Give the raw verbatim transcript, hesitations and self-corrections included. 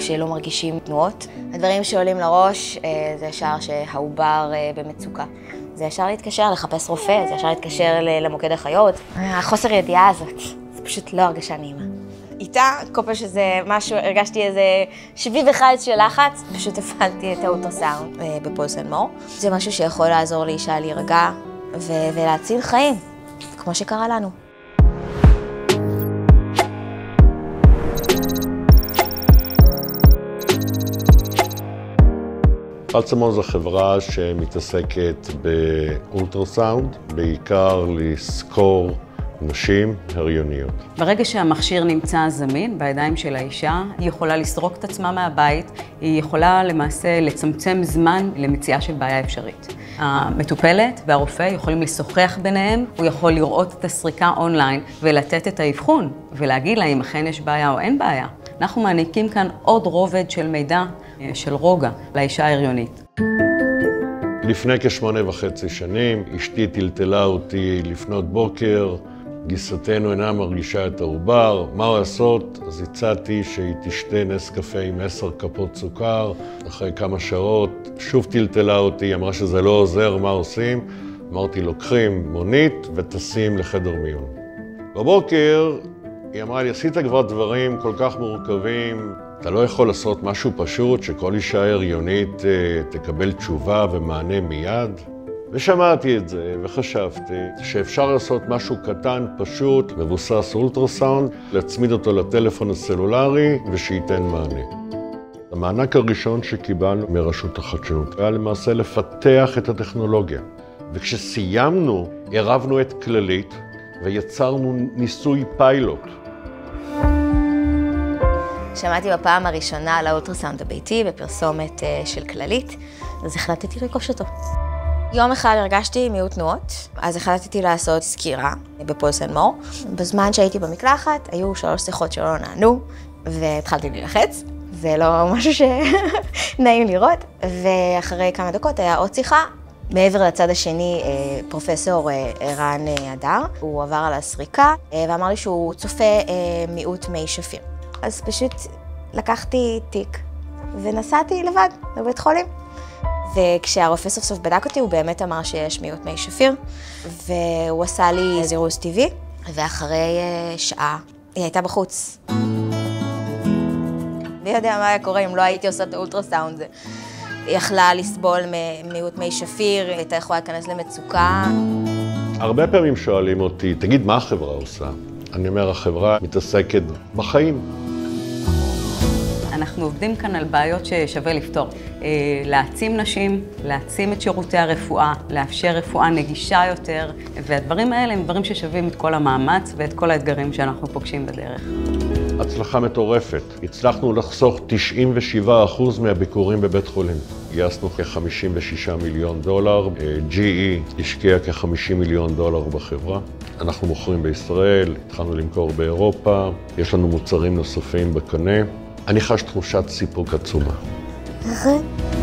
כשלא מרגישים תנועות. הדברים שעולים לראש זה ישר שהעובר במצוקה. זה ישר להתקשר, לחפש רופא, זה ישר להתקשר למוקד החיות. החוסר ידיעה הזאת, זה פשוט לא הרגשה נעימה. איתה, כל פעם שזה משהו, הרגשתי איזה שביב אחד של לחץ, פשוט הפעלתי את האולטרסאונד בפולס אנד מור. זה משהו שיכול לעזור לאישה להירגע ו- ולהציל חיים, כמו שקרה לנו. פלצמון זו חברה שמתעסקת באולטרסאונד, בעיקר לסקור נשים הריוניות. ברגע שהמכשיר נמצא זמין בידיים של האישה, היא יכולה לסרוק את עצמה מהבית, היא יכולה למעשה לצמצם זמן למציאה של בעיה אפשרית. המטופלת והרופא יכולים לשוחח ביניהם, הוא יכול לראות את הסריקה אונליין ולתת את האבחון ולהגיד לה אם אכן יש בעיה או אין בעיה. אנחנו מעניקים כאן עוד רובד של מידע, של רוגע, לאישה ההריונית. לפני כשמונה וחצי שנים, אשתי טלטלה אותי לפנות בוקר, גיסתנו אינה מרגישה את העובר, מה לעשות? אז הצעתי שהיא תשתה נס קפה עם עשר כפות סוכר, אחרי כמה שעות, שוב טלטלה אותי, אמרה שזה לא עוזר, מה עושים? אמרתי, לוקחים מונית וטסים לחדר מיון. בבוקר היא אמרה לי, עשית כבר דברים כל כך מורכבים, אתה לא יכול לעשות משהו פשוט שכל אישה הריונית תקבל תשובה ומענה מיד? ושמעתי את זה וחשבתי שאפשר לעשות משהו קטן, פשוט, מבוסס אולטרסאונד, להצמיד אותו לטלפון הסלולרי ושייתן מענה. המענק הראשון שקיבלנו מרשות החדשנות היה למעשה לפתח את הטכנולוגיה. וכשסיימנו, ערבנו את כללית ויצרנו ניסוי פיילוט. שמעתי בפעם הראשונה על האולטרסאונד הביתי בפרסומת של כללית, אז החלטתי לרכוש אותו. יום אחד הרגשתי מיעוט תנועות, אז החלטתי לעשות סקירה בפולס אנד מור. בזמן שהייתי במקלחת, היו שלוש שיחות שלא נענו, והתחלתי להילחץ. זה לא משהו שנעים לראות. ואחרי כמה דקות היה עוד שיחה. מעבר לצד השני, פרופסור ערן הדר, הוא עבר על הסריקה, ואמר לי שהוא צופה מיעוט מי שפיר. אז פשוט לקחתי תיק ונסעתי לבד לבית חולים. וכשהרופא סוף סוף בדק אותי, הוא באמת אמר שיש מיעוט מי שפיר, והוא עשה לי זירוז טבעי, ואחרי שעה היא הייתה בחוץ. מי יודע מה היה קורה אם לא הייתי עושה את האולטרסאונד. היא יכלה לסבול ממיעוט מי שפיר, היא הייתה יכולה להיכנס למצוקה. הרבה פעמים שואלים אותי, תגיד, מה החברה עושה? אני אומר, החברה מתעסקת בחיים. אנחנו עובדים כאן על בעיות ששווה לפתור. להעצים נשים, להעצים את שירותי הרפואה, לאפשר רפואה נגישה יותר, והדברים האלה הם דברים ששווים את כל המאמץ ואת כל האתגרים שאנחנו פוגשים בדרך. הצלחה מטורפת. הצלחנו לחסוך תשעים ושבעה אחוז מהביקורים בבית חולים. גייסנו כ-חמישים ושישה מיליון דולר, ג'י אי השקיע כ-חמישים מיליון דולר בחברה. אנחנו מוכרים בישראל, התחלנו למכור באירופה, יש לנו מוצרים נוספים בקנה. אני חש תחושת סיפוק עצומה. נכון.